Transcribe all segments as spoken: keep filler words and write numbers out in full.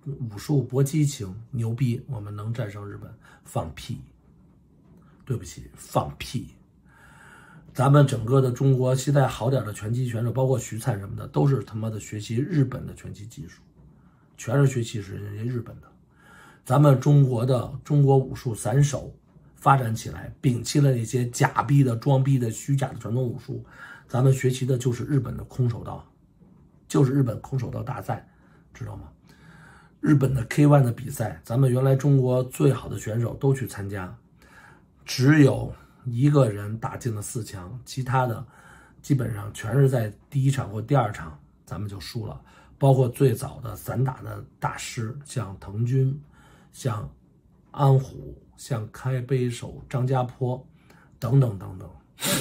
武术搏击型牛逼，我们能战胜日本，放屁！对不起，放屁！咱们整个的中国现在好点的拳击选手，包括徐灿什么的，都是他妈的学习日本的拳击技术，全是学习是人家日本的。咱们中国的中国武术散手发展起来，摒弃了那些假逼的、装逼的、虚假的传统武术，咱们学习的就是日本的空手道，就是日本空手道大赛，知道吗？日本的 K 一 的比赛，咱们原来中国最好的选手都去参加，只有一个人打进了四强，其他的基本上全是在第一场或第二场咱们就输了。包括最早的散打的大师，像滕军、像安虎、像开杯手张家坡等等等等。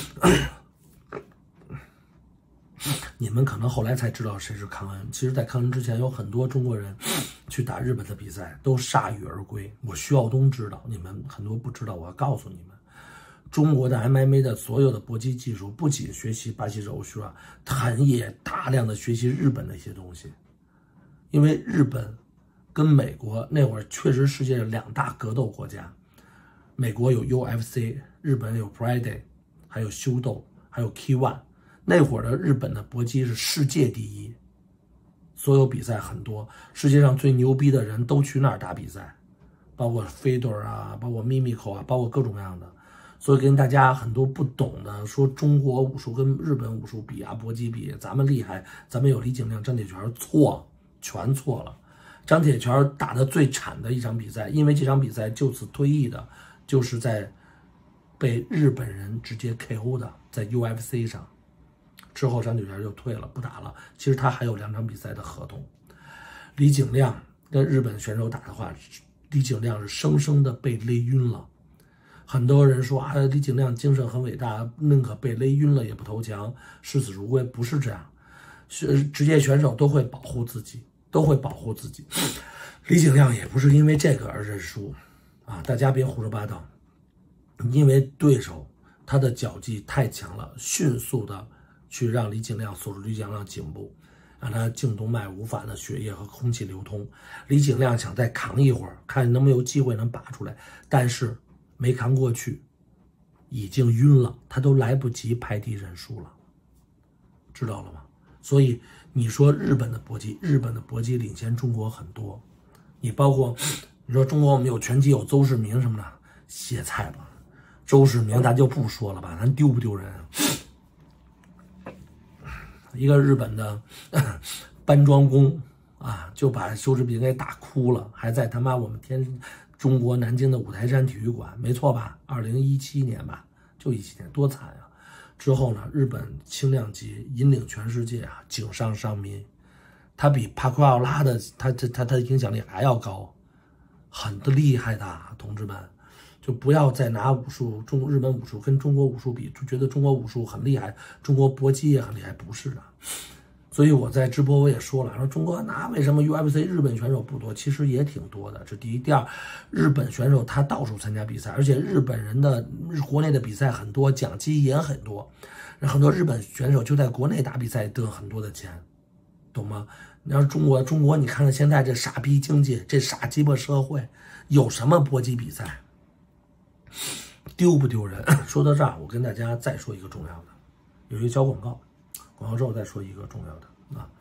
你们可能后来才知道谁是康恩，其实在康恩之前有很多中国人去打日本的比赛都铩羽而归。我徐晓东知道，你们很多不知道，我要告诉你们，中国的 M M A 的所有的搏击技术不仅学习巴西柔术啊，他也大量的学习日本的一些东西。因为日本跟美国那会儿确实世界上两大格斗国家，美国有 U F C， 日本有 Friday， 还有修斗，还有 K 一。那会儿的日本的搏击是世界第一，所有比赛很多，世界上最牛逼的人都去那儿打比赛，包括 Fedor 啊，包括 Mimico 啊，包括各种各样的。所以跟大家很多不懂的说中国武术跟日本武术比啊，搏击比，咱们厉害，咱们有李景亮、张铁拳，错，全错了。张铁拳打的最惨的一场比赛，因为这场比赛就此退役的，就是在被日本人直接 K O 的，在 U F C 上。之后张铁拳就退了，不打了。其实他还有两场比赛的合同。李景亮跟日本选手打的话，李景亮是生生的被勒晕了。很多人说啊，李景亮精神很伟大，宁可被勒晕了也不投降，视死如归。不是这样，职业选手都会保护自己，都会保护自己。李景亮也不是因为这个而认输啊，大家别胡说八道。因为对手他的脚技太强了，迅速的去让李景亮锁住李景亮颈部，让他颈动脉无法的血液和空气流通。李景亮想再扛一会儿，看能不能有机会能拔出来，但是没扛过去，已经晕了，他都来不及拍地认输了，知道了吗？所以你说日本的搏击，日本的搏击领先中国很多。你包括你说中国我们有拳击有邹市明什么的，歇菜吧。邹市明咱就不说了吧，咱丢不丢人？一个日本的搬桩工啊，就把邹市明给打哭了，还在他妈我们天中国南京的五台山体育馆，没错吧？二零一七年吧，就一七年，多惨啊！之后呢，日本轻量级引领全世界啊，井上尚弥，他比帕库奥拉的他他他他的影响力还要高，很的厉害的，同志们。就不要再拿武术中日本武术跟中国武术比，就觉得中国武术很厉害，中国搏击也很厉害，不是的。所以我在直播我也说了，说中国那为什么 U F C 日本选手不多？其实也挺多的，这第一。第二，日本选手他到处参加比赛，而且日本人的国内的比赛很多，奖金也很多，很多日本选手就在国内打比赛得很多的钱，懂吗？你要是中国，中国你看看现在这傻逼经济，这傻鸡巴社会，有什么搏击比赛？丢不丢人？说到这儿，我跟大家再说一个重要的，有一个小广告，广告之后再说一个重要的啊。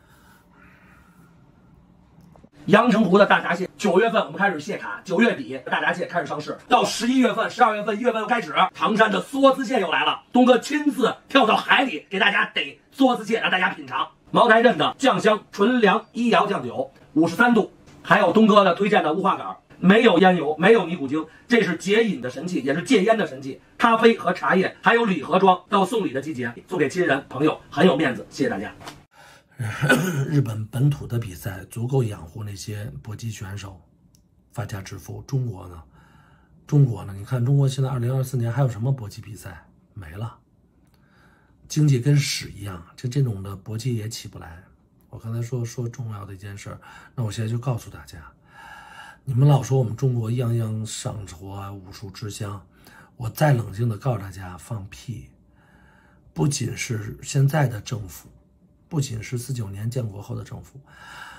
阳澄湖的大闸蟹，九月份我们开始卸卡，九月底大闸蟹开始上市，到十一月份、十二月份、一月份又开始，唐山的梭子蟹又来了，东哥亲自跳到海里给大家逮梭子蟹，让大家品尝。茅台镇的酱香纯粮医窑酱酒，五十三度，还有东哥的推荐的乌化杆。没有烟油，没有尼古丁，这是解瘾的神器，也是戒烟的神器。咖啡和茶叶，还有礼盒装，到送礼的季节，送给亲人朋友，很有面子。谢谢大家。日本本土的比赛足够养活那些搏击选手，发家致富。中国呢？中国呢？你看中国现在二零二四年还有什么搏击比赛？没了，经济跟屎一样，这这种的搏击也起不来。我刚才说说重要的一件事，那我现在就告诉大家。你们老说我们中国样样上活啊，武术之乡，我再冷静的告诉大家，放屁！不仅是现在的政府，不仅是四九年建国后的政府，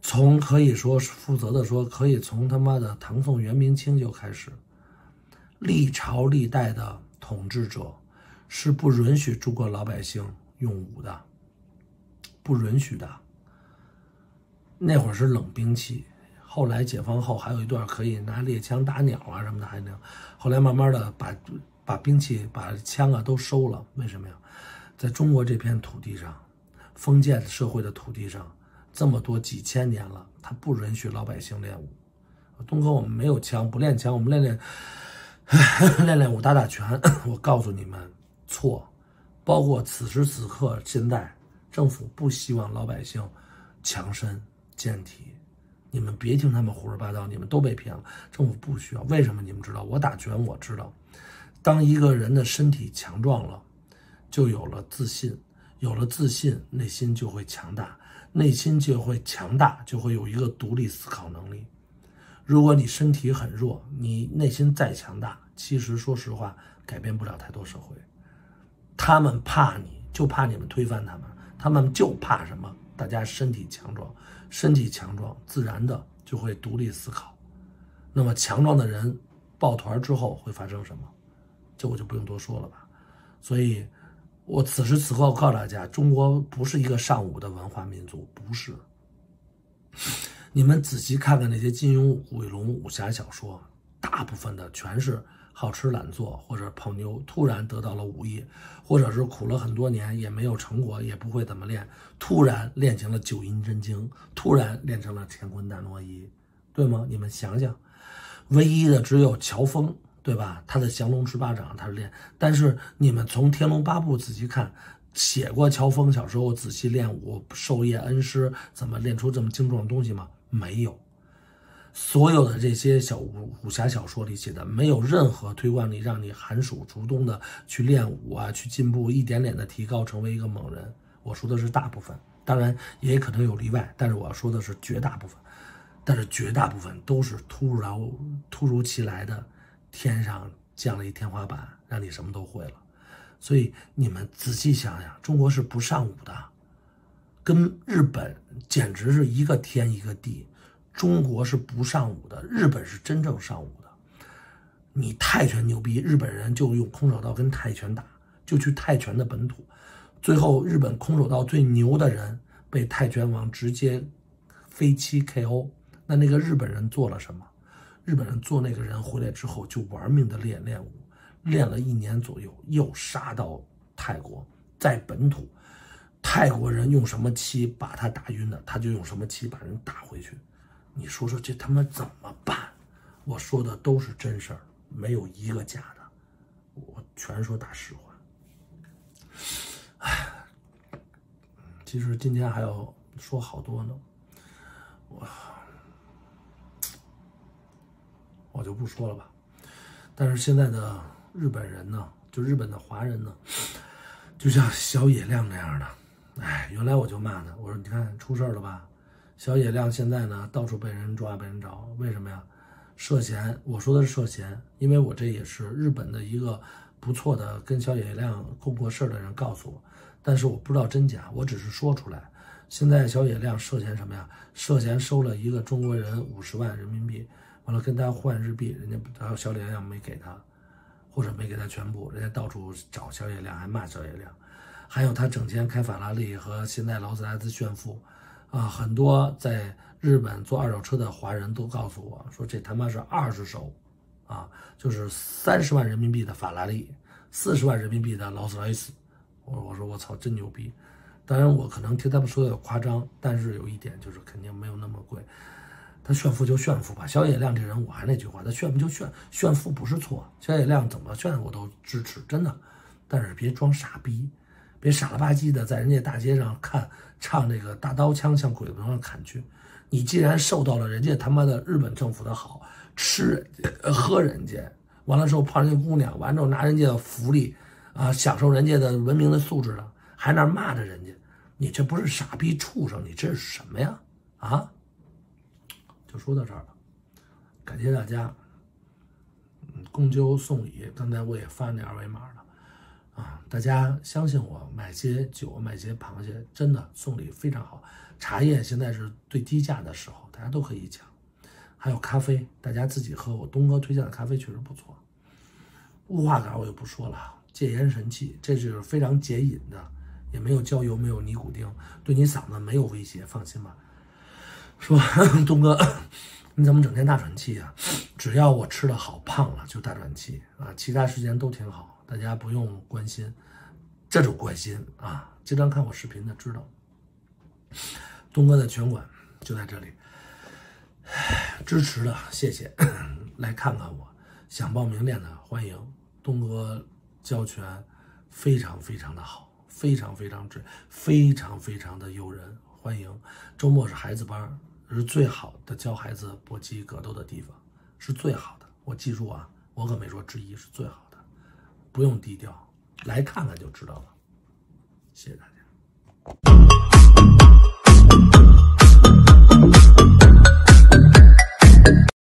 从可以说负责的说，可以从他妈的唐宋元明清就开始，历朝历代的统治者是不允许中国老百姓用武的，不允许的。那会儿是冷兵器，后来解放后还有一段可以拿猎枪打鸟啊什么的，还那样。后来慢慢的把把兵器、把枪啊都收了。为什么呀？在中国这片土地上，封建社会的土地上，这么多几千年了，他不允许老百姓练武。东哥，我们没有枪，不练枪，我们练练练练武，打打拳。我告诉你们，错。包括此时此刻，现在政府不希望老百姓强身健体。你们别听他们胡说八道，你们都被骗了。政府不需要。为什么？你们知道？我打拳，我知道。当一个人的身体强壮了，就有了自信，有了自信，内心就会强大，内心就会强大，就会有一个独立思考能力。如果你身体很弱，你内心再强大，其实说实话，改变不了太多社会。他们怕你，就怕你们推翻他们，他们就怕什么？大家身体强壮，身体强壮，自然的就会独立思考。那么强壮的人抱团之后会发生什么？这我就不用多说了吧。所以我此时此刻我告诉大家，中国不是一个尚武的文化民族，不是。你们仔细看看那些金庸、古龙武侠小说，大部分的全是好吃懒做或者泡妞，突然得到了武艺，或者是苦了很多年也没有成果，也不会怎么练，突然练成了九阴真经，突然练成了乾坤大挪移，对吗？你们想想，唯一的只有乔峰，对吧？他的降龙十八掌他是练，但是你们从天龙八部仔细看，写过乔峰小时候仔细练武，授业恩师，怎么练出这么精壮的东西吗？没有。所有的这些小武武侠小说里写的，没有任何推广你让你寒暑逐冬的去练武啊，去进步，一点点的提高，成为一个猛人。我说的是大部分，当然也可能有例外，但是我要说的是绝大部分。但是绝大部分都是突如突如其来的，天上降了一天花板，让你什么都会了。所以你们仔细想想，中国是不上武的，跟日本简直是一个天一个地。中国是不上武的，日本是真正上武的。你泰拳牛逼，日本人就用空手道跟泰拳打，就去泰拳的本土，最后日本空手道最牛的人被泰拳王直接飞七 K O。那那个日本人做了什么？日本人做那个人回来之后就玩命的练练武，练了一年左右，又杀到泰国，在本土，泰国人用什么气把他打晕的，他就用什么气把人打回去。你说说这他妈怎么办？我说的都是真事儿，没有一个假的，我全说大实话。唉，其实今天还要说好多呢，我我就不说了吧。但是现在的日本人呢，就日本的华人呢，就像小野亮那样的，哎，原来我就骂他，我说你看出事了吧？小野亮现在呢，到处被人抓，被人找，为什么呀？涉嫌，我说的是涉嫌，因为我这也是日本的一个不错的跟小野亮共过事的人告诉我，但是我不知道真假，我只是说出来。现在小野亮涉嫌什么呀？涉嫌收了一个中国人五十万人民币，完了跟他换日币，人家然后小野亮没给他，或者没给他全部，人家到处找小野亮，还骂小野亮，还有他整天开法拉利和现在劳斯莱斯炫富。啊，很多在日本做二手车的华人都告诉我说，这他妈是二十手，啊，就是三十万人民币的法拉利，四十万人民币的劳斯莱斯。我我说我操，真牛逼！当然我可能听他们说的有夸张，但是有一点就是肯定没有那么贵。他炫富就炫富吧，小野亮这人我还那句话，他炫富就炫，炫富不是错，小野亮怎么炫我都支持，真的。但是别装傻逼。别傻了吧唧的在人家大街上看唱这个大刀枪向鬼子上砍去，你既然受到了人家他妈的日本政府的好，吃人家喝人家，完了之后泡人家姑娘，完了之后拿人家的福利啊，享受人家的文明的素质了，还那骂着人家，你这不是傻逼畜生，你这是什么呀？啊，就说到这儿了，感谢大家。嗯，公鸠送礼，刚才我也发那二维码了啊。 大家相信我，买些酒，买些螃蟹，真的送礼非常好。茶叶现在是最低价的时候，大家都可以抢。还有咖啡，大家自己喝。我东哥推荐的咖啡确实不错。雾化杆我就不说了，戒烟神器，这是非常解瘾的，也没有焦油，没有尼古丁，对你嗓子没有威胁，放心吧。说东哥，你怎么整天大喘气啊？只要我吃的好胖了就大喘气啊，其他时间都挺好，大家不用关心。这种关心啊，经常看我视频的知道。东哥的拳馆就在这里，支持的谢谢，来看看我，想报名练的欢迎。东哥教拳非常非常的好，非常非常值，非常非常的诱人，欢迎。周末是孩子班，是最好的教孩子搏击格斗的地方，是最好的。我记住啊，我可没说之一，是最好的，不用低调，来看看就知道了。谢谢大家。